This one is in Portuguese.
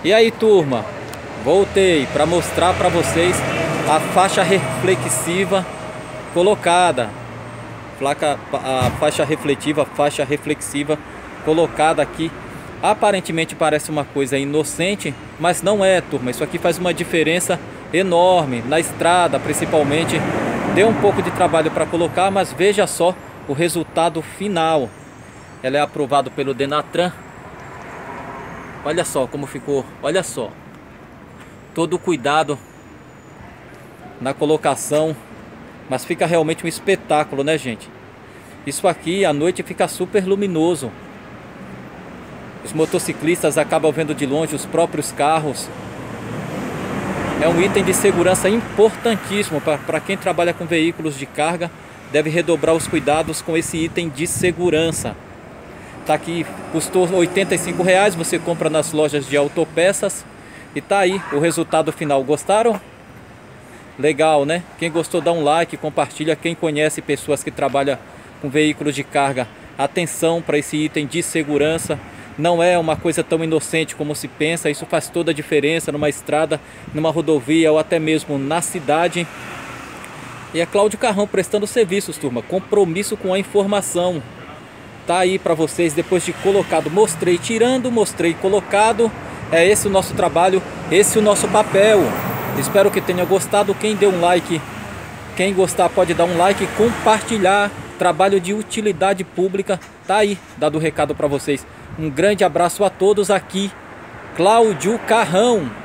E aí, turma, voltei para mostrar para vocês a faixa reflexiva colocada, a faixa reflexiva colocada aqui. Aparentemente parece uma coisa inocente, mas não é, turma. Isso aqui faz uma diferença enorme na estrada, principalmente. Deu um pouco de trabalho para colocar, mas veja só o resultado final. Ela é aprovada pelo Denatran. Olha só como ficou, olha só. Todo o cuidado na colocação, mas fica realmente um espetáculo, né, gente? Isso aqui à noite fica super luminoso. Os motociclistas acabam vendo de longe os próprios carros. É um item de segurança importantíssimo para quem trabalha com veículos de carga. Deve redobrar os cuidados com esse item de segurança. Tá aqui, custou R$ 85, você compra nas lojas de autopeças. E tá aí o resultado final. Gostaram? Legal, né? Quem gostou dá um like, compartilha. Quem conhece pessoas que trabalham com veículos de carga, atenção para esse item de segurança. Não é uma coisa tão inocente como se pensa. Isso faz toda a diferença numa estrada, numa rodovia ou até mesmo na cidade. E é Cláudio Carrão prestando serviços, turma. Compromisso com a informação. Tá aí para vocês depois de colocado. Mostrei tirando, mostrei colocado. É esse o nosso trabalho, esse o nosso papel. Espero que tenha gostado. Quem deu um like, quem gostar pode dar um like e compartilhar. Trabalho de utilidade pública. Tá aí, dado o recado para vocês. Um grande abraço a todos aqui. Cláudio Carrão.